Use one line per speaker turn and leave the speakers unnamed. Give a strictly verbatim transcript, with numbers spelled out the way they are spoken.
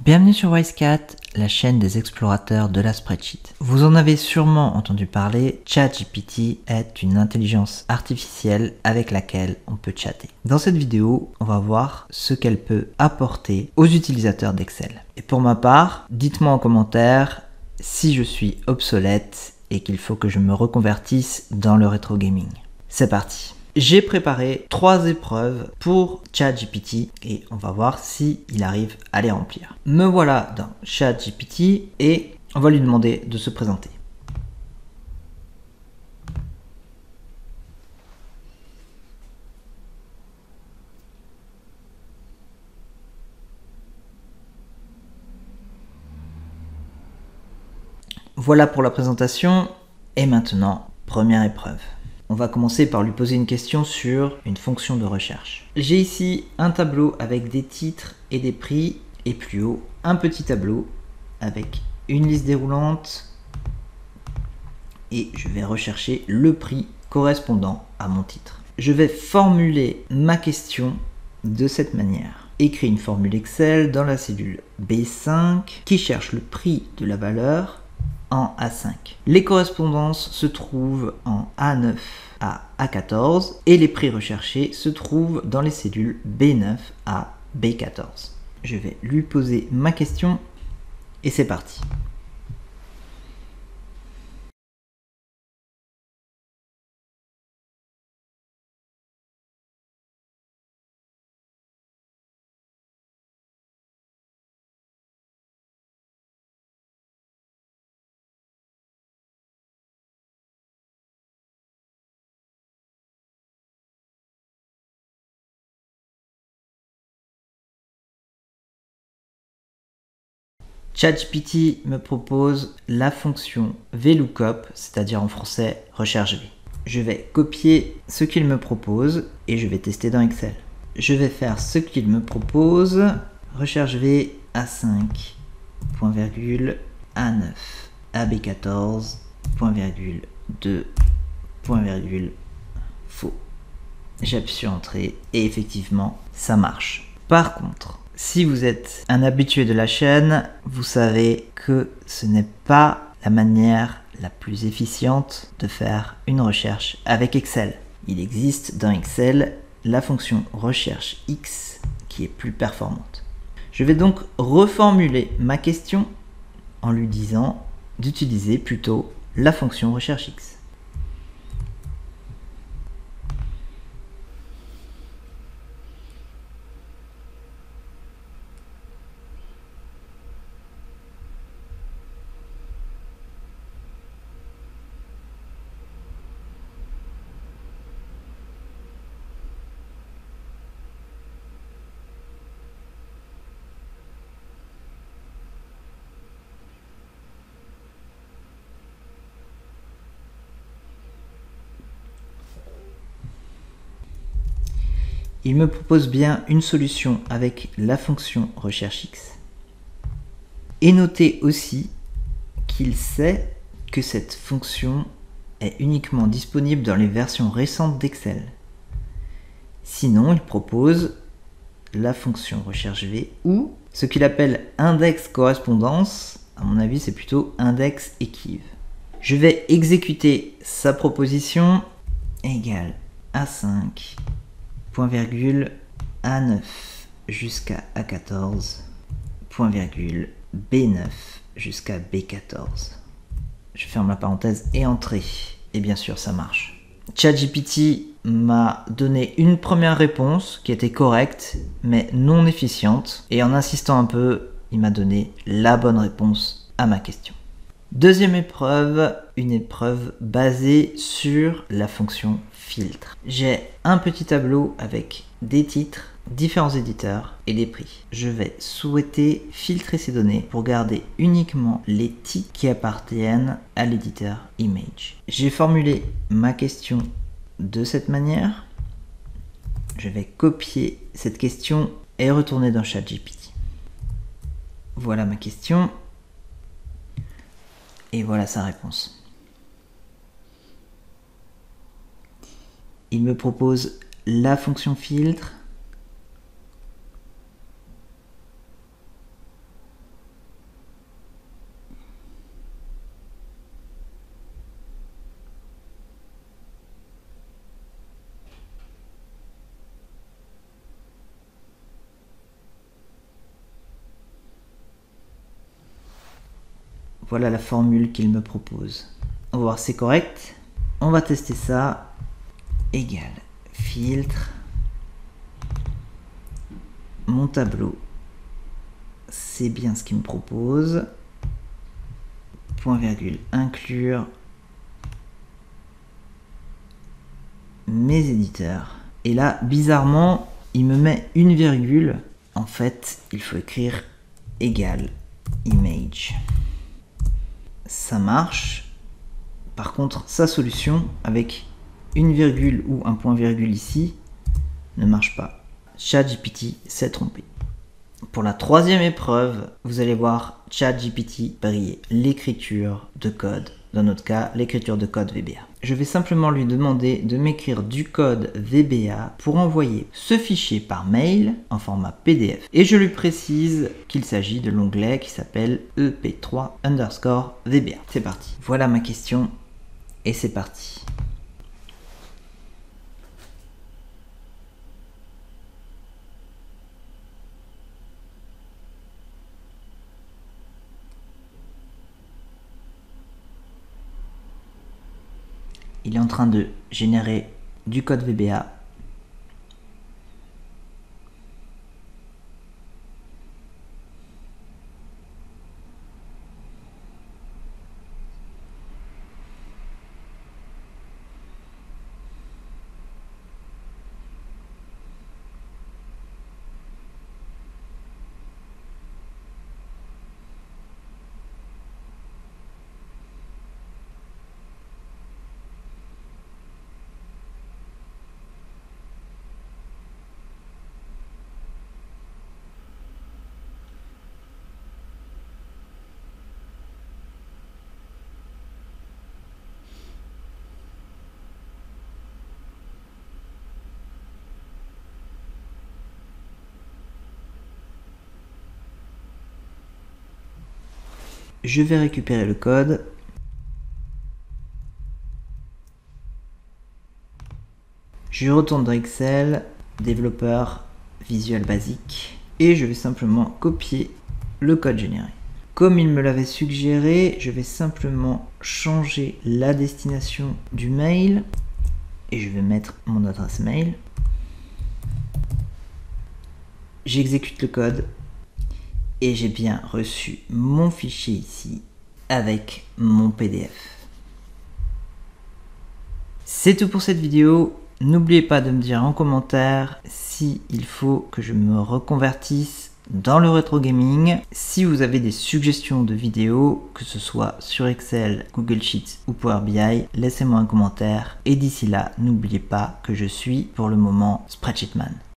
Bienvenue sur WiseCat, la chaîne des explorateurs de la spreadsheet. Vous en avez sûrement entendu parler, ChatGPT est une intelligence artificielle avec laquelle on peut chatter. Dans cette vidéo, on va voir ce qu'elle peut apporter aux utilisateurs d'Excel. Et pour ma part, dites-moi en commentaire si je suis obsolète et qu'il faut que je me reconvertisse dans le rétro gaming. C'est parti. J'ai préparé trois épreuves pour ChatGPT et on va voir si il arrive à les remplir. Me voilà dans ChatGPT et on va lui demander de se présenter. Voilà pour la présentation et maintenant, première épreuve. On va commencer par lui poser une question sur une fonction de recherche. J'ai ici un tableau avec des titres et des prix et plus haut un petit tableau avec une liste déroulante et je vais rechercher le prix correspondant à mon titre. Je vais formuler ma question de cette manière. Écris une formule Excel dans la cellule B cinq qui cherche le prix de la valeur en A cinq. Les correspondances se trouvent en A neuf à A quatorze et les prix recherchés se trouvent dans les cellules B neuf à B quatorze. Je vais lui poser ma question et c'est parti. ChatGPT me propose la fonction VLOOKUP, c'est-à-dire en français recherche V. Je vais copier ce qu'il me propose et je vais tester dans Excel. Je vais faire ce qu'il me propose, recherche V A cinq, point virgule, A neuf, A B quatorze, point virgule, deux, point virgule, faux. J'appuie sur Entrée et effectivement, ça marche. Par contre, si vous êtes un habitué de la chaîne, vous savez que ce n'est pas la manière la plus efficiente de faire une recherche avec Excel. Il existe dans Excel la fonction recherche X qui est plus performante. Je vais donc reformuler ma question en lui disant d'utiliser plutôt la fonction recherche X. Il me propose bien une solution avec la fonction recherche X. Et notez aussi qu'il sait que cette fonction est uniquement disponible dans les versions récentes d'Excel. Sinon, il propose la fonction recherche V ou ce qu'il appelle index correspondance. À mon avis, c'est plutôt index equiv. Je vais exécuter sa proposition égale A cinq. Point virgule A neuf jusqu'à A quatorze, point virgule B neuf jusqu'à B quatorze. Je ferme la parenthèse et Entrée. Et bien sûr, ça marche. ChatGPT m'a donné une première réponse qui était correcte, mais non efficiente. Et en insistant un peu, il m'a donné la bonne réponse à ma question. Deuxième épreuve, une épreuve basée sur la fonction filtre. J'ai un petit tableau avec des titres, différents éditeurs et des prix. Je vais souhaiter filtrer ces données pour garder uniquement les titres qui appartiennent à l'éditeur Image. J'ai formulé ma question de cette manière. Je vais copier cette question et retourner dans ChatGPT. Voilà ma question. Et voilà sa réponse. Il me propose la fonction filtre, Voilà la formule qu'il me propose. On va voir si c'est correct. On va tester ça. Égal filtre. Mon tableau, c'est bien ce qu'il me propose. Point virgule inclure mes éditeurs. Et là, bizarrement, il me met une virgule. En fait, il faut écrire égal image. Ça marche. Par contre, sa solution avec une virgule ou un point virgule ici ne marche pas. ChatGPT s'est trompé. Pour la troisième épreuve, vous allez voir ChatGPT briller l'écriture de code. Dans notre cas, l'écriture de code V B A. Je vais simplement lui demander de m'écrire du code V B A pour envoyer ce fichier par mail en format P D F. Et je lui précise qu'il s'agit de l'onglet qui s'appelle E P trois underscore V B A. C'est parti. Voilà ma question et c'est parti. Il est en train de générer du code V B A. Je vais récupérer le code. Je retourne dans Excel, développeur, Visual Basic, et je vais simplement copier le code généré. Comme il me l'avait suggéré, je vais simplement changer la destination du mail, et je vais mettre mon adresse mail. J'exécute le code. Et j'ai bien reçu mon fichier ici avec mon P D F. C'est tout pour cette vidéo. N'oubliez pas de me dire en commentaire si il faut que je me reconvertisse dans le rétro gaming. Si vous avez des suggestions de vidéos, que ce soit sur Excel, Google Sheets ou Power B I, laissez-moi un commentaire. Et d'ici là, n'oubliez pas que je suis pour le moment Spreadsheetman.